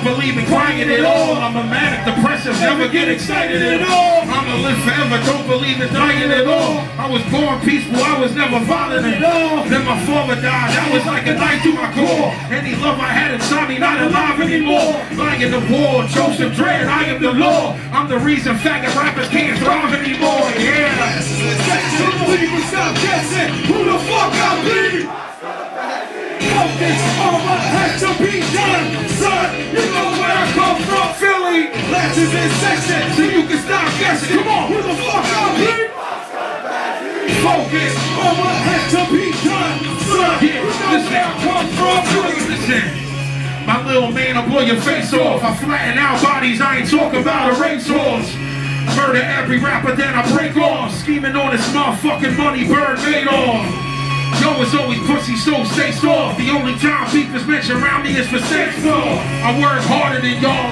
believe in crying at all. I'm a manic depressive, never get excited at all. I'ma live forever, don't believe in dying at all. I was born peaceful, I was never violent at all. Then my father died, that was like a knife to my core. Any love I had inside me, not alive anymore. Lying in the war, Joseph Dredd, I am the law. I'm the reason faggot rappers can't thrive anymore, yeah. Please stop guessing who the fuck I be. Focus on what has to be done, son. You know where I come from, Philly. Lashes in section, so you can stop guessing. Come on, who the fuck I be? Focus on what has to be done, son. Yeah, you know where I come from, Philly. Listen, my little man, I'll blow your face off. I flatten out bodies, I ain't talking about a racehorse. Murder every rapper, then I break off. Scheming on this motherfucking money, bird made off. Yo, it's always pussy, so stay soft. The only time beef is mentioned around me is for sex law. I work harder than y'all,